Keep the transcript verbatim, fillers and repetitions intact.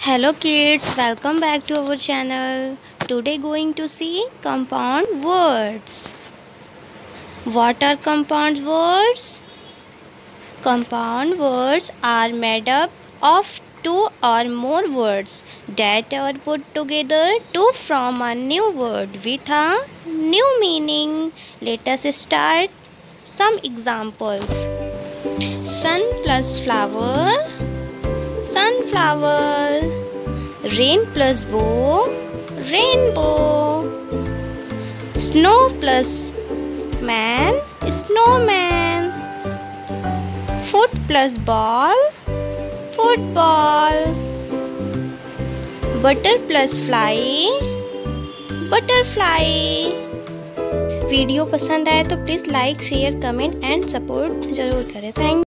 Hello kids, welcome back to our channel. Today going to see compound words. What are compound words? Compound words are made up of two or more words that are put together to form a new word with a new meaning. Let us start some examples. Sun plus flower, sunflower. Rain plus bow, rainbow. Snow plus man, snowman. Foot plus ball, football. Butter plus fly, butterfly. Video पसंद आए तो please like share comment and support ज़रूर करें। Thank